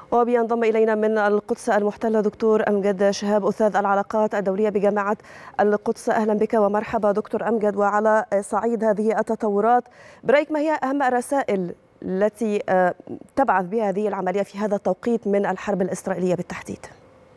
وبينضم إلينا من القدس المحتلة دكتور أمجد شهاب، أستاذ العلاقات الدولية بجامعة القدس. أهلا بك ومرحبا دكتور أمجد. وعلى صعيد هذه التطورات، برأيك ما هي أهم الرسائل التي تبعث بها هذه العملية في هذا التوقيت من الحرب الإسرائيلية بالتحديد؟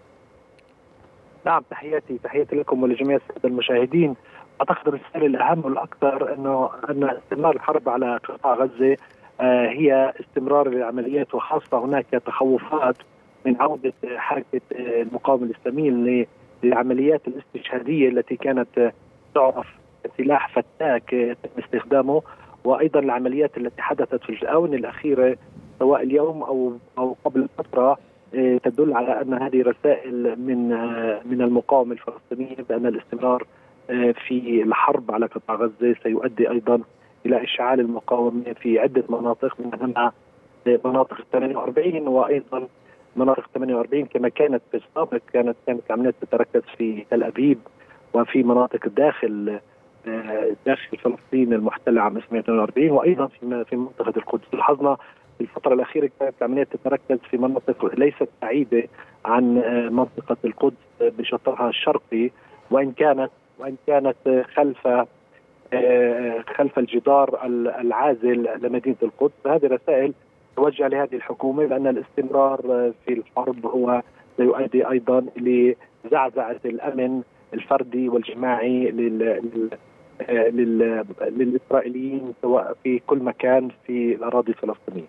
نعم، تحياتي لكم ولجميع السادة المشاهدين. أعتقد الرسالة الأهم والأكثر أن استمرار الحرب على قطاع غزة هي استمرار العمليات، وخاصة هناك تخوفات من عودة حركة المقاومة الإسلامية للعمليات الاستشهادية التي كانت تعرف سلاح فتاك تم استخدامه، وأيضا العمليات التي حدثت في الآونة الأخيرة سواء اليوم أو قبل فترة تدل على أن هذه رسائل من المقاومة الفلسطينية بأن الاستمرار في الحرب على قطاع غزة سيؤدي أيضا إلى إشعال المقاومة في عدة مناطق، من أهمها مناطق 48 وأيضا مناطق 48 كما كانت في السابق. كانت العمليات تتركز في تل أبيب وفي مناطق داخل فلسطين المحتلة عام 1948 وأيضا في منطقة القدس. لاحظنا في الفترة الأخيرة كانت العمليات تتركز في مناطق ليست بعيدة عن منطقة القدس بشطرها الشرقي، وإن كانت خلف الجدار العازل لمدينة القدس. هذه رسائل توجه لهذه الحكومة بأن الاستمرار في الحرب هو سيؤدي أيضا لزعزعة الأمن الفردي والجماعي للإسرائيليين سواء في كل مكان في الأراضي الفلسطينية.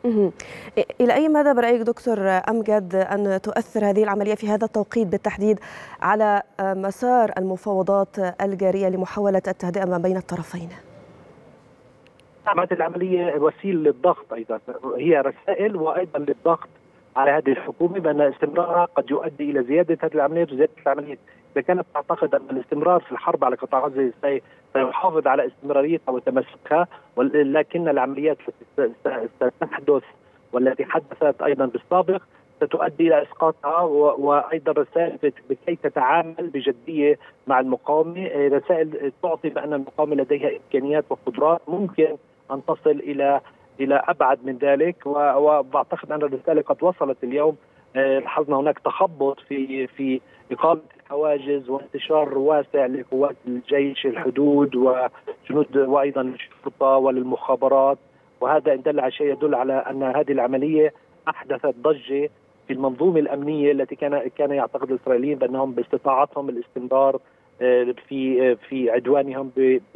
إلى أي مدى برأيك دكتور أمجد أن تؤثر هذه العملية في هذا التوقيت بالتحديد على مسار المفاوضات الجارية لمحاولة التهدئة ما بين الطرفين؟ هذه العملية وسيلة للضغط، أيضا هي رسائل وأيضا للضغط على هذه الحكومة بأن استمرارها قد يؤدي إلى زيادة هذه العمليات وزيادة العمليات. إذا كانت تعتقد أن الاستمرار في الحرب على قطاع غزة سيحافظ على استمراريتها وتمسكها، ولكن العمليات التي ستحدث والتي حدثت أيضا بالسابق ستؤدي إلى إسقاطها، وأيضا رسائل بكي تتعامل بجدية مع المقاومة، رسائل تعطي بأن المقاومة لديها إمكانيات وقدرات ممكن أن تصل إلى أبعد من ذلك. وأعتقد أن الرسالة قد وصلت اليوم. لاحظنا هناك تخبط في إقامة الحواجز وانتشار واسع لقوات الجيش الحدود وجنود وأيضا الشرطة وللمخابرات، وهذا إن دل على شيء يدل على أن هذه العملية أحدثت ضجة في المنظومة الأمنية التي كان يعتقد الإسرائيليين بأنهم باستطاعتهم الاستمرار في عدوانهم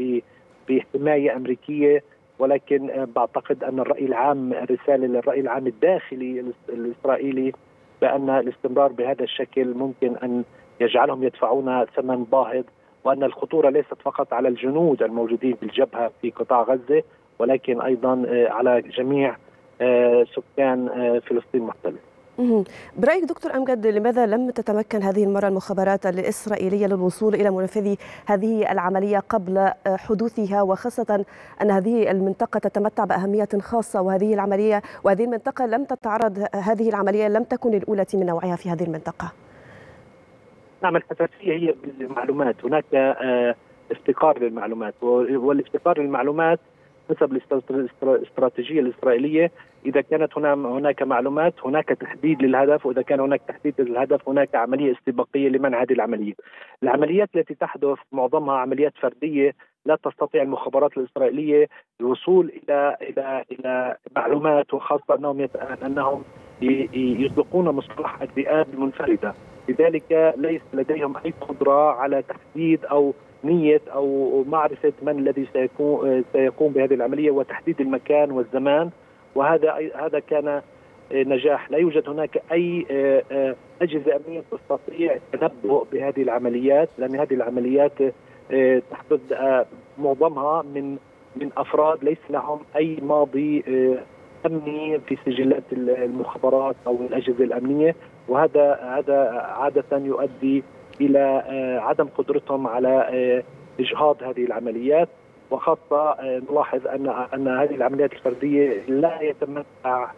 بحماية أمريكية. ولكن بعتقد أن الرأي العام، رسالة للرأي العام الداخلي الإسرائيلي بأن الاستمرار بهذا الشكل ممكن أن يجعلهم يدفعون ثمن باهظ، وأن الخطورة ليست فقط على الجنود الموجودين بالجبهة في قطاع غزة ولكن أيضا على جميع سكان فلسطين المحتلة. برأيك دكتور أمجد، لماذا لم تتمكن هذه المرة المخابرات الإسرائيلية للوصول إلى منفذي هذه العملية قبل حدوثها، وخاصة أن هذه المنطقة تتمتع بأهمية خاصة وهذه المنطقة لم تتعرض، هذه العملية لم تكن الأولى من نوعها في هذه المنطقة؟ نعم، الحساسية هي بالمعلومات. هناك افتقار للمعلومات، والافتقار للمعلومات حسب الاستراتيجية الإسرائيلية. إذا كانت هناك معلومات هناك تحديد للهدف، وإذا كان هناك تحديد للهدف هناك عملية استباقية لمنع هذه العملية. العمليات التي تحدث معظمها عمليات فردية، لا تستطيع المخابرات الإسرائيلية الوصول إلى معلومات، وخاصة أنهم يطلقون مصطلح الذئاب المنفردة، لذلك ليس لديهم أي قدرة على تحديد أو نية أو معرفة من الذي سيقوم بهذه العملية وتحديد المكان والزمان. وهذا كان نجاح. لا يوجد هناك أي أجهزة أمنية تستطيع التنبؤ بهذه العمليات، لأن هذه العمليات تحدث معظمها من أفراد ليس لهم أي ماضي أمني في سجلات المخابرات أو الأجهزة الأمنية، وهذا عادة يؤدي إلى عدم قدرتهم على إجهاض هذه العمليات. وخاصة نلاحظ أن هذه العمليات الفردية لا يتمتع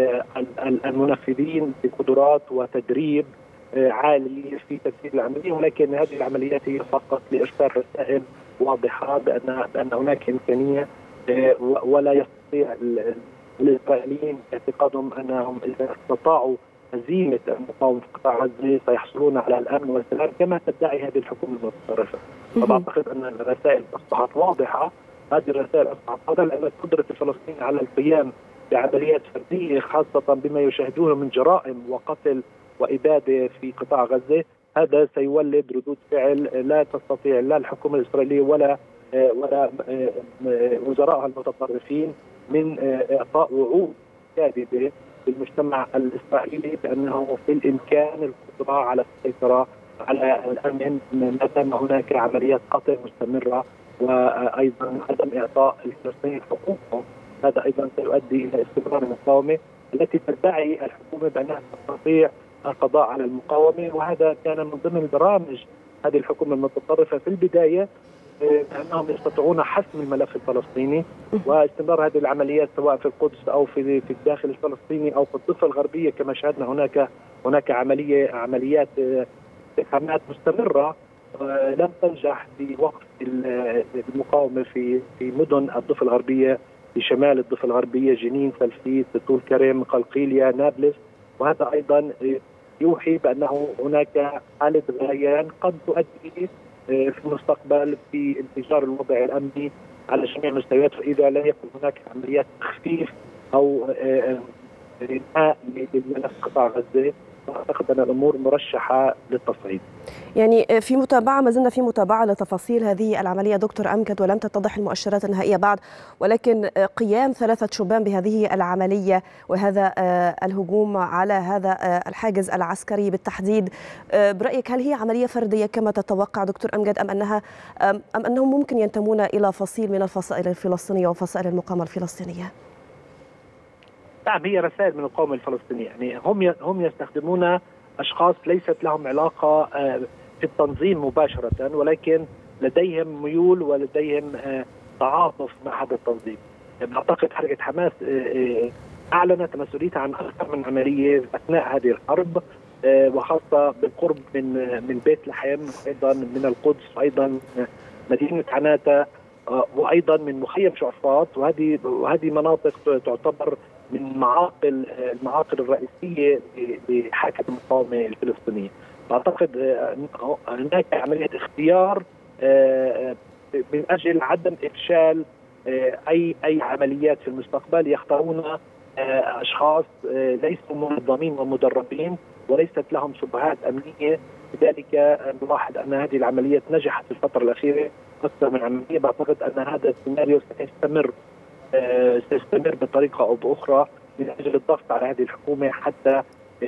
المنفذين بقدرات وتدريب عالي في تنفيذ العملية، ولكن هذه العمليات هي فقط لإرسال رسائل واضحة بأن هناك إمكانية، ولا يستطيع الإسرائيليين باعتقادهم أنهم إذا استطاعوا هزيمة المقاومة في قطاع غزة سيحصلون على الأمن والسلام كما تدعي هذه الحكومة المتطرفة. فبعتقد أن الرسائل أصبحت واضحة. هذه الرسائل أصبحت واضحة لأن قدرة الفلسطينيين على القيام بعمليات فردية خاصة بما يشاهدونه من جرائم وقتل وإبادة في قطاع غزة، هذا سيولد ردود فعل لا تستطيع لا الحكومة الإسرائيلية ولا وزرائها المتطرفين من إعطاء وعود كاذبة للمجتمع الإسرائيلي بأنه في الإمكان القدرة على السيطرة على الأمن ما دام هناك عمليات قتل مستمرة، وأيضا عدم إعطاء الفلسطينيين حقوقهم. هذا أيضا سيؤدي إلى استمرار المقاومة التي تدعي الحكومة بأنها تستطيع القضاء على المقاومة، وهذا كان من ضمن البرامج هذه الحكومة المتطرفة في البداية بأنهم يستطيعون حسم الملف الفلسطيني واستمرار هذه العمليات سواء في القدس أو في الداخل الفلسطيني أو في الضفة الغربية كما شاهدنا هناك عمليات استحكامات مستمرة لم تنجح في وقف المقاومة في مدن الضفة الغربية، في شمال الضفة الغربية جنين، تلفيت، طول كرم، قلقيلية، نابلس. وهذا أيضا يوحي بأنه هناك حالة غليان قد تؤدي في المستقبل في انفجار الوضع الأمني على جميع المستويات، وإذا لا يكن هناك عمليات تخفيف أو إنهاء لملف قطاع غزة أعتقد أن الأمور مرشحة للتصعيد. يعني ما زلنا في متابعة لتفاصيل هذه العملية دكتور أمجد، ولم تتضح المؤشرات النهائية بعد، ولكن قيام 3 شبان بهذه العملية وهذا الهجوم على هذا الحاجز العسكري بالتحديد، برأيك هل هي عملية فردية كما تتوقع دكتور أمجد أم أنهم ممكن ينتمون إلى فصيل من الفصائل الفلسطينية وفصائل المقاومة الفلسطينية؟ نعم، هي رسائل من القوم الفلسطيني، يعني هم يستخدمون أشخاص ليست لهم علاقة في التنظيم مباشرة، ولكن لديهم ميول ولديهم تعاطف مع هذا التنظيم. أعتقد حركة حماس أعلنت مسؤوليتها عن أكثر من عملية أثناء هذه الحرب، وخاصة بالقرب من بيت لحم، أيضا من القدس، وأيضا مدينة عناتة، وأيضا من مخيم شعفاط، وهذه مناطق تعتبر من المعاقل الرئيسية لحركة المقاومة الفلسطينية. أعتقد هناك عملية اختيار من أجل عدم إفشال أي عمليات في المستقبل. يختارون أشخاص ليسوا منظمين ومدربين وليست لهم شبهات أمنية، لذلك نلاحظ أن هذه العمليات نجحت في الفترة الأخيرة أكثر من عملية. بعتقد أن هذا السيناريو سيستمر بطريقة أو بأخرى من أجل الضغط على هذه الحكومة حتى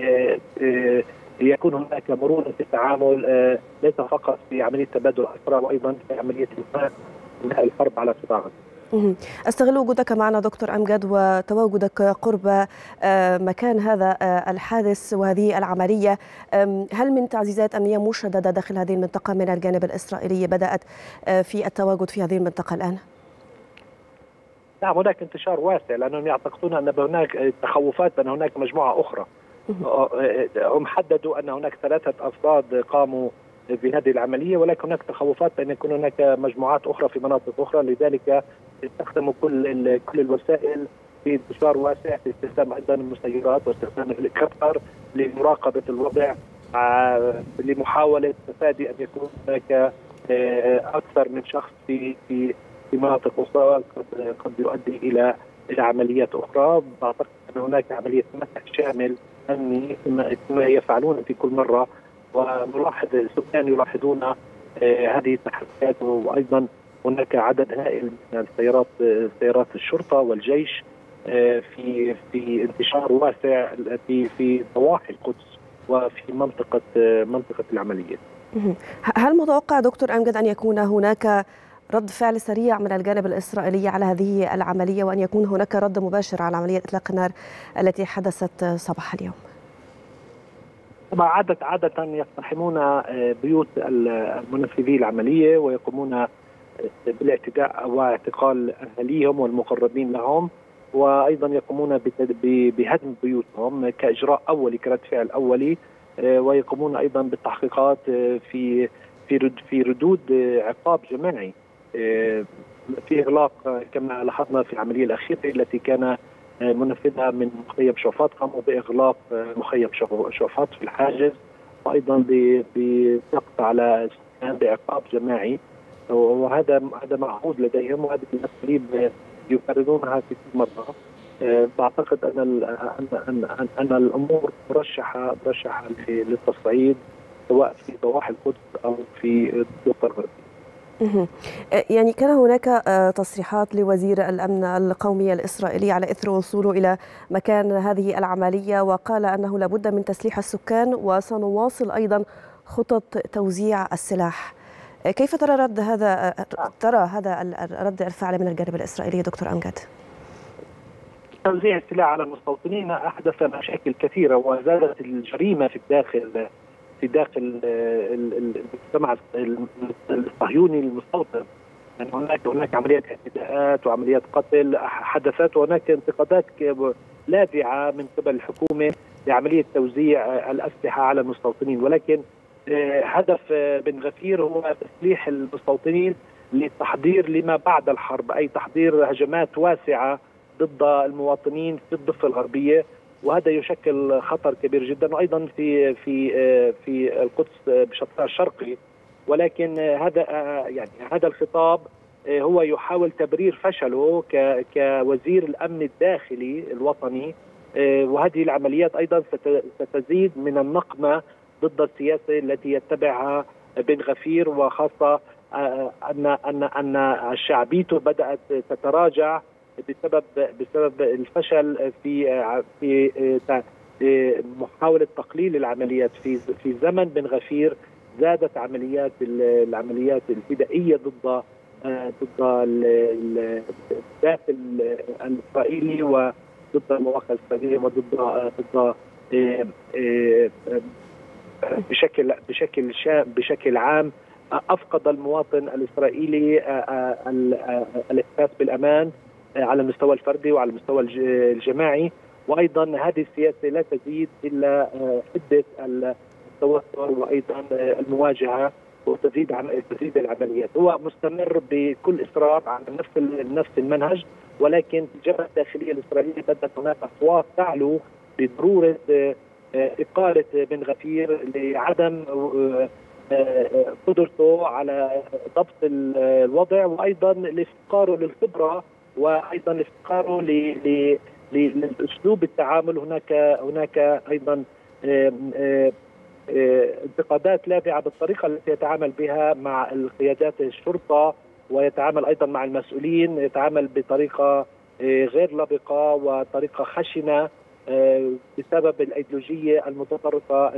يكون هناك مرونة في التعامل، ليس فقط في عملية تبادل الأسرى وأيضا في عملية إنهاء الحرب على قطاع غزة. أستغل وجودك معنا دكتور أمجد وتواجدك قرب مكان هذا الحادث وهذه العملية. هل من تعزيزات أمنية مشددة داخل هذه المنطقة من الجانب الإسرائيلي بدأت في التواجد في هذه المنطقة الآن؟ نعم، هناك انتشار واسع لأنهم يعتقدون أن هناك تخوفات بأن هناك مجموعة أخرى. هم حددوا أن هناك 3 أفراد قاموا بهذه العملية، ولكن هناك تخوفات بأن يكون هناك مجموعات أخرى في مناطق أخرى، لذلك استخدموا كل الوسائل في انتشار واسع، في استخدام أيضا المسيرات واستخدام الهليكوبتر لمراقبة الوضع، لمحاولة تفادي أن يكون هناك أكثر من شخص في مناطق أخرى قد يؤدي إلى عمليات أخرى. بعتقد أن هناك عملية مسح شامل أمني كما يفعلون في كل مرة، ونلاحظ السكان يلاحظون هذه التحركات، وأيضا هناك عدد هائل من سيارات الشرطة والجيش في انتشار واسع في ضواحي القدس وفي منطقة العملية. هل متوقع دكتور أمجد أن يكون هناك رد فعل سريع من الجانب الإسرائيلي على هذه العملية وأن يكون هناك رد مباشر على عملية إطلاق النار التي حدثت صباح اليوم؟ طبعا عادة يقتحمون بيوت المنفذي العملية ويقومون بالاعتداء واعتقال أهاليهم والمقربين لهم، وأيضا يقومون بهدم بيوتهم كإجراء أولي كرد فعل أولي، ويقومون أيضا بالتحقيقات في ردود عقاب جماعي، في إغلاق كما لاحظنا في العملية الأخيرة التي كان منفذه من مخيم شوفاط، قاموا باغلاق مخيم شوفاط في الحاجز، وايضا بضغط على السكان بعقاب جماعي، وهذا معهود لديهم، وهذه الاساليب يكررونها كثير مره. بعتقد ان الامور مرشحه للتصعيد سواء في ضواحي القدس او في الضفه الغربيه. يعني كان هناك تصريحات لوزير الأمن القومي الإسرائيلي على إثر وصوله إلى مكان هذه العملية، وقال أنه لابد من تسليح السكان وسنواصل أيضا خطط توزيع السلاح. كيف ترى هذا رد الفعل من الجانب الإسرائيلي دكتور أمجد؟ توزيع السلاح على المستوطنين أحدث مشاكل كثيرة وزادت الجريمة في داخل المجتمع الصهيوني المستوطن. يعني هناك عمليات اعتداءات وعمليات قتل حدثت، وهناك انتقادات لاذعة من قبل الحكومة لعملية توزيع الأسلحة على المستوطنين، ولكن هدف بن غفير هو تسليح المستوطنين للتحضير لما بعد الحرب، أي تحضير هجمات واسعة ضد المواطنين في الضفة الغربية، وهذا يشكل خطر كبير جدا، وايضا في القدس بشطرها الشرقي. ولكن هذا الخطاب هو يحاول تبرير فشله كوزير الامن الداخلي الوطني، وهذه العمليات ايضا ستزيد من النقمه ضد السياسه التي يتبعها بن غفير، وخاصه ان شعبيته بدات تتراجع بسبب الفشل في محاولة تقليل العمليات. في زمن بن غفير زادت العمليات الفدائية ضد الداخل الإسرائيلي وضد المواقع الإسرائيلية وضد بشكل عام. أفقد المواطن الإسرائيلي الإحساس بالأمان على المستوى الفردي وعلى المستوى الجماعي، وايضا هذه السياسه لا تزيد الا حده التوتر وايضا المواجهه، وتزيد العمليات. هو مستمر بكل اصرار على نفس المنهج، ولكن في الجبهه الداخليه الاسرائيليه بدات هناك اصوات تعلو بضروره اقاله بن غفير لعدم قدرته على ضبط الوضع، وايضا لافتقاره للخبره، وايضا افتقاره لاسلوب التعامل. هناك ايضا انتقادات لاذعه بالطريقه التي يتعامل بها مع القيادات الشرطه، ويتعامل ايضا مع المسؤولين، يتعامل بطريقه غير لبقه وطريقه خشنه بسبب الايديولوجيه المتطرفه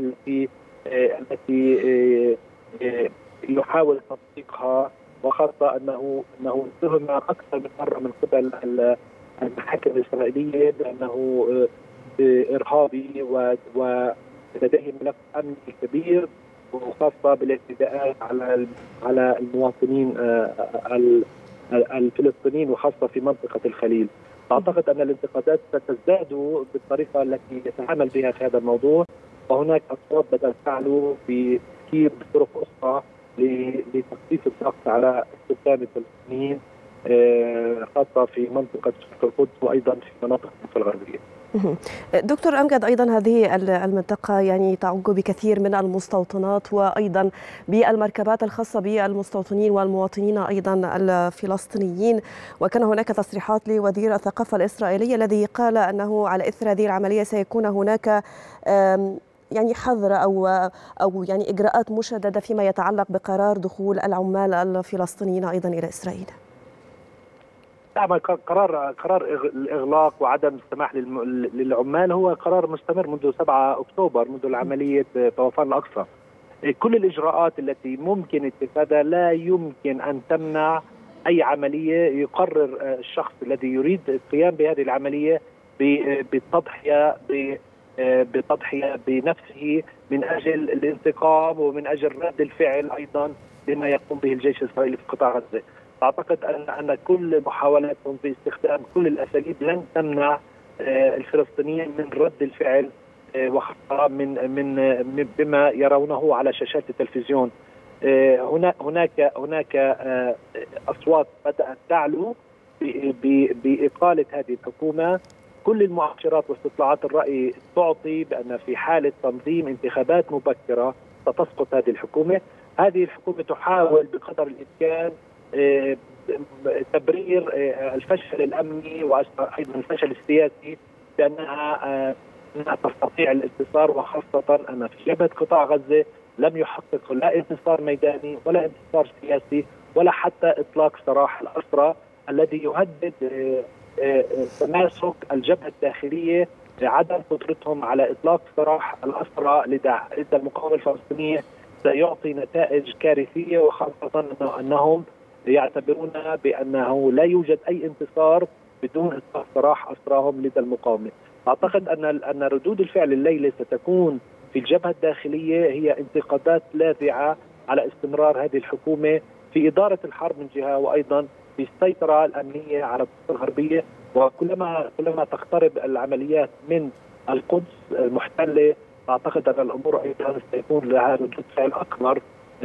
التي يحاول تطبيقها، وخاصه انه اتهم اكثر من مره من قبل المحاكم الاسرائيليه بانه ارهابي ولديه ملف امني كبير، وخاصه بالاعتداءات على المواطنين الفلسطينيين وخاصه في منطقه الخليل. اعتقد ان الانتقادات ستزداد بالطريقه التي يتعامل بها في هذا الموضوع، وهناك اصوات بدات تعلو بتفكير بطرق اخرى لتخفيف الضغط على السكان الفلسطينيين خاصه في منطقه شرق القدس وايضا في مناطق الضفه الغربيه. دكتور أمجد، أيضا هذه المنطقة يعني تعج بكثير من المستوطنات وأيضا بالمركبات الخاصة بالمستوطنين والمواطنين أيضا الفلسطينيين، وكان هناك تصريحات لوزير الثقافة الإسرائيلي الذي قال أنه على إثر هذه العملية سيكون هناك يعني حظر أو يعني إجراءات مشددة فيما يتعلق بقرار دخول العمال الفلسطينيين أيضا إلى إسرائيل. طبعا قرار الاغلاق وعدم السماح للعمال هو قرار مستمر منذ 7 اكتوبر، منذ عمليه طوفان الاقصى. كل الاجراءات التي ممكن اتخاذها لا يمكن ان تمنع اي عمليه يقرر الشخص الذي يريد القيام بهذه العمليه بتضحيه بنفسه من اجل الانتقام ومن اجل رد الفعل ايضا لما يقوم به الجيش الاسرائيلي في قطاع غزه. أعتقد أن كل محاولاتهم باستخدام كل الأساليب لن تمنع الفلسطينيين من رد الفعل وخاصة من بما يرونه على شاشات التلفزيون. هناك أصوات بدأت تعلو بإقالة هذه الحكومة، كل المؤشرات واستطلاعات الرأي تعطي بأن في حالة تنظيم انتخابات مبكرة ستسقط هذه الحكومة. هذه الحكومة تحاول بقدر الإمكان تبرير الفشل الأمني وأيضا الفشل السياسي بأنها تستطيع الانتصار، وخاصة أن في جبهة قطاع غزة لم يحقق لا انتصار ميداني ولا انتصار سياسي ولا حتى إطلاق سراح الأسرى الذي يهدد تماسك الجبهة الداخلية لعدم قدرتهم على إطلاق سراح الأسرى لدى المقاومة الفلسطينية سيعطي نتائج كارثية، وخاصة أنهم يعتبرون بأنه لا يوجد أي انتصار بدون إطلاق سراح أسراهم لدى المقاومة. أعتقد أن ردود الفعل الليلة ستكون في الجبهة الداخلية هي انتقادات لاذعة على استمرار هذه الحكومة في إدارة الحرب من جهة، وأيضا في السيطرة الأمنية على الضفة الغربية. وكلما تقترب العمليات من القدس المحتلة أعتقد أن الأمور أيضا سيكون لها ردود فعل أكبر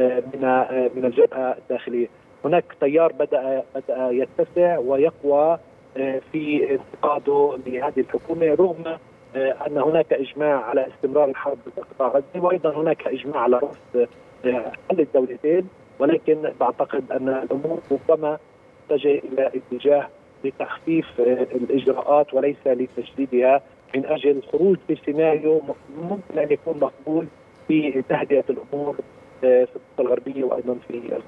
من الجبهة الداخلية. هناك تيار بدأ يتسع ويقوى في انتقاده لهذه الحكومة، رغم أن هناك إجماع على استمرار الحرب في قطاع غزة، وأيضا هناك إجماع على رفض حل الدولتين، ولكن بعتقد أن الأمور ربما تتجه إلى اتجاه لتخفيف الإجراءات وليس لتشديدها من أجل الخروج في سيناريو ممكن أن يكون مقبول في تهدئة الأمور في الضفة الغربية وأيضا في القدس.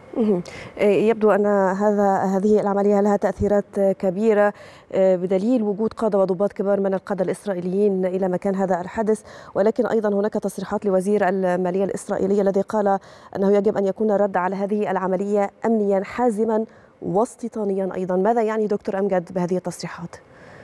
يبدو أن هذه العملية لها تأثيرات كبيرة بدليل وجود قادة وضباط كبار من القادة الإسرائيليين إلى مكان هذا الحدث، ولكن أيضا هناك تصريحات لوزير المالية الإسرائيلي الذي قال أنه يجب أن يكون الرد على هذه العملية أمنيا حازما واستيطانيا أيضا. ماذا يعني دكتور أمجد بهذه التصريحات؟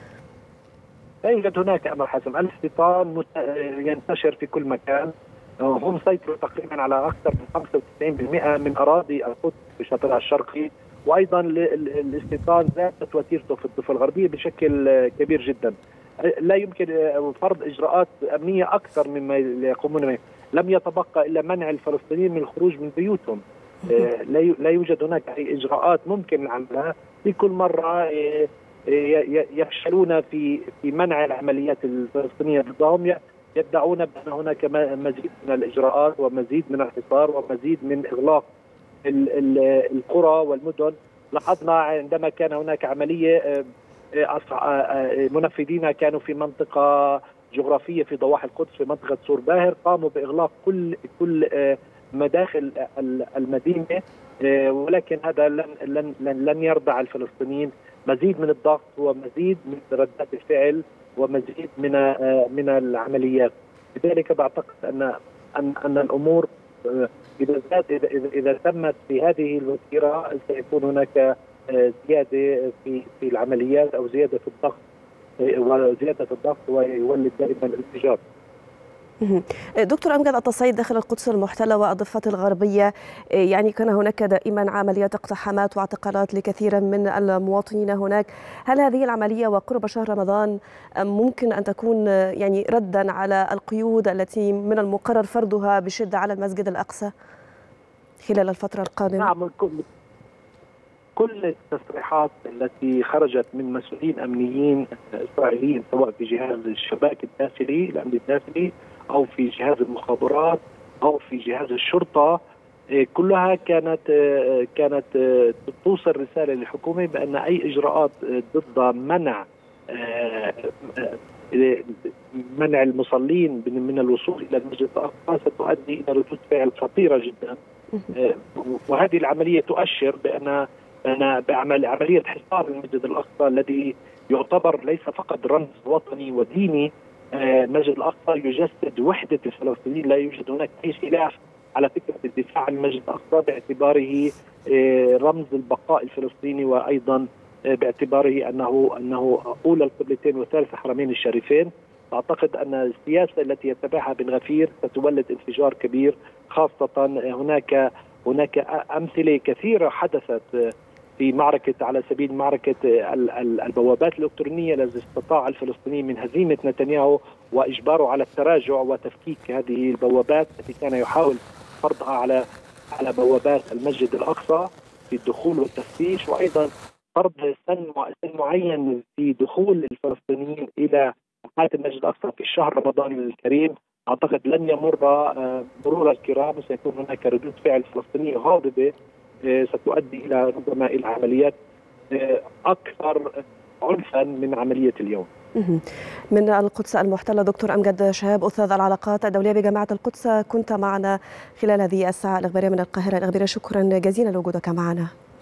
لا يوجد هناك أمر حازم، الاستيطان ينتشر في كل مكان. هم سيطروا تقريبا على أكثر من 95% من أراضي القدس في شاطئها الشرقي، وأيضا الاستيطان زادت وتيرته في الضفة الغربية بشكل كبير جدا. لا يمكن فرض إجراءات أمنية أكثر مما يقومون به. لم يتبقى إلا منع الفلسطينيين من الخروج من بيوتهم. لا يوجد هناك أي إجراءات ممكن عملها. في كل مرة يفشلون في منع العمليات الفلسطينية ضدهم، يدعون بأن هناك مزيد من الإجراءات ومزيد من الحصار ومزيد من إغلاق القرى والمدن. لاحظنا عندما كان هناك عملية منفذين كانوا في منطقة جغرافية في ضواحي القدس في منطقة سور باهر، قاموا بإغلاق كل مداخل المدينة، ولكن هذا لن يرضع الفلسطينيين. مزيد من الضغط ومزيد من ردات الفعل ومزيد من العمليات. لذلك بعتقد ان الامور اذا تمت في هذه الوتيره سيكون هناك زياده في العمليات او زياده في الضغط، وزياده الضغط ويولد دائما الانفجار. دكتور أمجد، التصعيد داخل القدس المحتلة والضفة الغربية، يعني كان هناك دائما عمليات اقتحامات واعتقالات لكثير من المواطنين هناك. هل هذه العملية وقرب شهر رمضان ممكن أن تكون يعني ردا على القيود التي من المقرر فرضها بشدة على المسجد الأقصى خلال الفترة القادمة؟ نعم، كل التصريحات التي خرجت من مسؤولين أمنيين إسرائيليين سواء في جهاز الشباك الداخلي الأمن الداخلي أو في جهاز المخابرات أو في جهاز الشرطة كلها كانت توصل رسالة للحكومة بأن أي إجراءات ضد منع المصلين من الوصول إلى المسجد الأقصى ستؤدي إلى ردود فعل خطيرة جدا. وهذه العملية تؤشر بأن عملية حصار المسجد الأقصى الذي يعتبر ليس فقط رمز وطني وديني. المسجد الأقصى يجسد وحدة الفلسطينيين، لا يوجد هناك أي خلاف على فكرة الدفاع عن المسجد الأقصى باعتباره رمز البقاء الفلسطيني، وأيضا باعتباره أنه أولى القبلتين وثالث الحرمين الشريفين. أعتقد أن السياسة التي يتبعها بن غفير ستولد انفجار كبير، خاصة هناك أمثلة كثيرة حدثت في معركة، على سبيل معركة البوابات الإلكترونية التي استطاع الفلسطينيين من هزيمة نتنياهو وإجباره على التراجع وتفكيك هذه البوابات التي كان يحاول فرضها على بوابات المسجد الأقصى في الدخول والتفتيش، وأيضا فرض سن معين في دخول الفلسطينيين الى حاله المسجد الاقصى في الشهر رمضان الكريم، اعتقد لن يمر مرور الكرام، وسيكون هناك ردود فعل فلسطينيه غاضبه ستؤدي الى ربما الى عمليات اكثر عنفا من عمليه اليوم. من القدس المحتله دكتور امجد شهاب، استاذ العلاقات الدوليه بجامعه القدس، كنت معنا خلال هذه الساعه الاخباريه من القاهره الاخباريه. شكرا جزيلا لوجودك معنا.